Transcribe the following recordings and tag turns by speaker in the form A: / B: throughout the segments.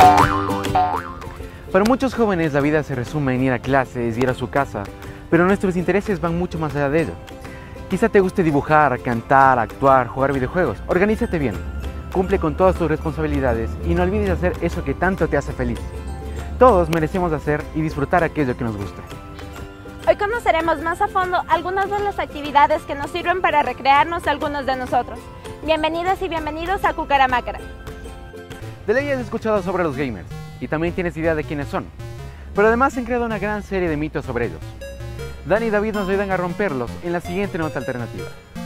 A: Para muchos jóvenes la vida se resume en ir a clases, ir a su casa, pero nuestros intereses van mucho más allá de ello. Quizá te guste dibujar, cantar, actuar, jugar videojuegos. Organízate bien, cumple con todas tus responsabilidades y no olvides hacer eso que tanto te hace feliz. Todos merecemos hacer y disfrutar aquello que nos gusta.
B: Hoy conoceremos más a fondo algunas de las actividades que nos sirven para recrearnos algunos de nosotros. Bienvenidas y bienvenidos a Cucaramácara.
A: De ley has escuchado sobre los gamers y también tienes idea de quiénes son, pero además se han creado una gran serie de mitos sobre ellos. Dani y David nos ayudan a romperlos en la siguiente nota alternativa.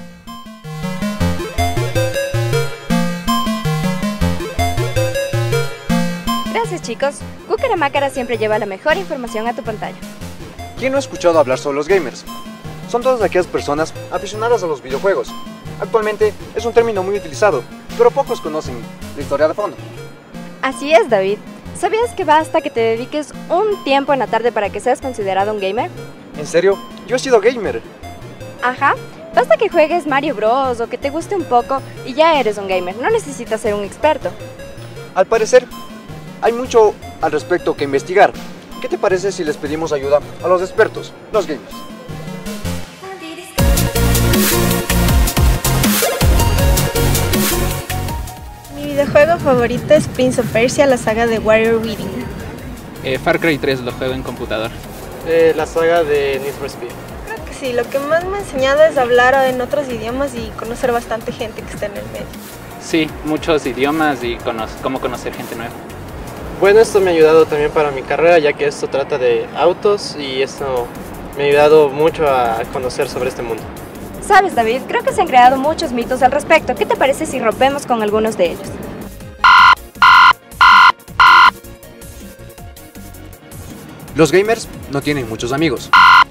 C: Gracias chicos, Cucaramácara siempre lleva la mejor información a tu pantalla.
D: ¿Quién no ha escuchado hablar sobre los gamers? Son todas aquellas personas aficionadas a los videojuegos. Actualmente es un término muy utilizado, pero pocos conocen la historia de fondo.
C: Así es David, ¿sabías que basta que te dediques un tiempo en la tarde para que seas considerado un gamer?
D: ¿En serio? Yo he sido gamer.
C: Ajá, basta que juegues Mario Bros o que te guste un poco y ya eres un gamer, no necesitas ser un experto.
D: Al parecer, hay mucho al respecto que investigar. ¿Qué te parece si les pedimos ayuda a los expertos, los gamers?
E: Mi videojuego favorito es Prince of Persia, la saga de Warrior Within.
F: Far Cry 3 lo juego en computador.
G: La saga de Need for Speed.
E: Creo que sí, lo que más me ha enseñado es hablar en otros idiomas y conocer bastante gente que está en el medio.
F: Sí, muchos idiomas y cómo conocer gente nueva.
G: Bueno, esto me ha ayudado también para mi carrera, ya que esto trata de autos y esto me ha ayudado mucho a conocer sobre este mundo.
C: Sabes David, creo que se han creado muchos mitos al respecto. ¿Qué te parece si rompemos con algunos de ellos?
D: Los gamers no tienen muchos amigos.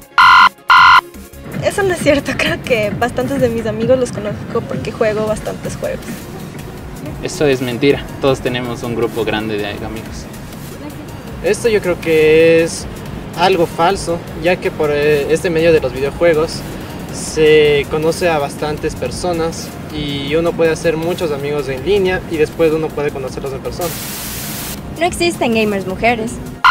E: Eso no es cierto, creo que bastantes de mis amigos los conozco porque juego bastantes juegos.
F: Esto es mentira, todos tenemos un grupo grande de amigos.
G: Esto yo creo que es algo falso, ya que por este medio de los videojuegos se conoce a bastantes personas y uno puede hacer muchos amigos en línea y después uno puede conocerlos en persona.
C: No existen gamers mujeres.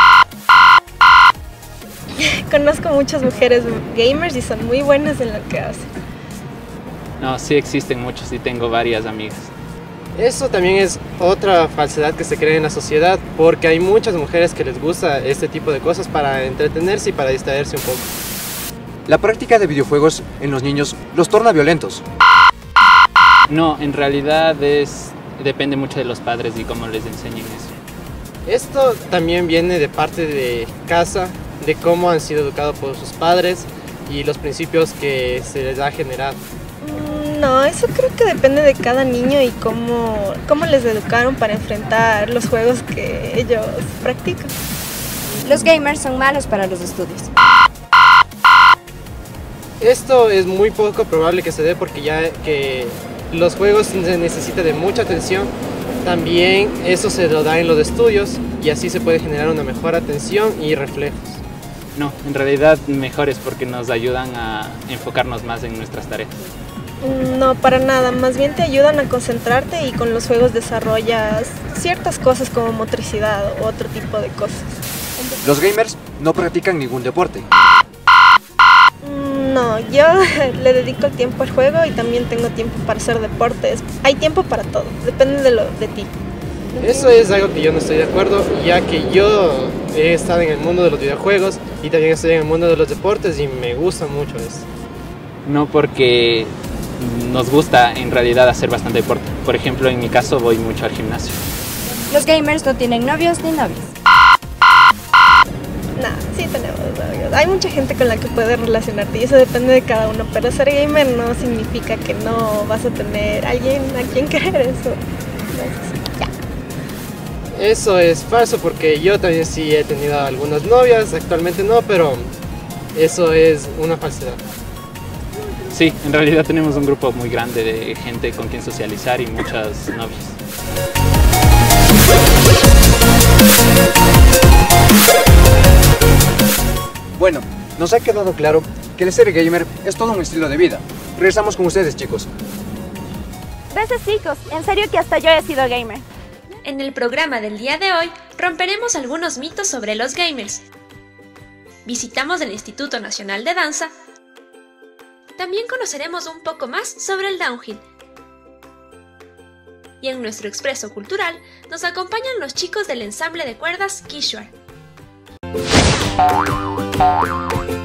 E: Conozco muchas mujeres gamers y son muy buenas en lo que hacen.
F: No, sí existen muchos y tengo varias amigas.
G: Eso también es otra falsedad que se cree en la sociedad, porque hay muchas mujeres que les gusta este tipo de cosas para entretenerse y para distraerse un poco.
D: La práctica de videojuegos en los niños los torna violentos.
F: No, en realidad depende mucho de los padres y cómo les enseñen eso.
G: Esto también viene de parte de casa, de cómo han sido educados por sus padres y los principios que se les ha generado.
E: No, eso creo que depende de cada niño y cómo les educaron para enfrentar los juegos que ellos practican.
C: Los gamers son malos para los estudios.
G: Esto es muy poco probable que se dé porque ya que los juegos se necesita de mucha atención, también eso se lo da en los estudios y así se puede generar una mejor atención y reflejos.
F: No, en realidad mejores porque nos ayudan a enfocarnos más en nuestras tareas.
E: No, para nada, más bien te ayudan a concentrarte y con los juegos desarrollas ciertas cosas como motricidad o otro tipo de cosas.
D: Los gamers no practican ningún deporte.
E: No, yo le dedico el tiempo al juego y también tengo tiempo para hacer deportes. Hay tiempo para todo, depende de ti.
G: Eso es algo que yo no estoy de acuerdo, ya que yo he estado en el mundo de los videojuegos y también estoy en el mundo de los deportes y me gusta mucho eso.
F: No, porque nos gusta en realidad hacer bastante deporte. Por ejemplo, en mi caso voy mucho al gimnasio.
C: Los gamers no tienen novios ni novias.
E: Nah, sí tenemos novios. Hay mucha gente con la que puedes relacionarte y eso depende de cada uno, pero ser gamer no significa que no vas a tener alguien a quien querer eso.
G: Eso es falso porque yo también sí he tenido algunas novias, actualmente no, pero eso es una falsedad.
F: Sí, en realidad tenemos un grupo muy grande de gente con quien socializar y muchas novias.
D: Bueno, nos ha quedado claro que el ser gamer es todo un estilo de vida. Regresamos con ustedes, chicos.
B: Gracias chicos, en serio que hasta yo he sido gamer.
H: En el programa del día de hoy romperemos algunos mitos sobre los gamers. Visitamos el Instituto Nacional de Danza. También conoceremos un poco más sobre el downhill. Y en nuestro expreso cultural nos acompañan los chicos del ensamble de cuerdas Kishwar.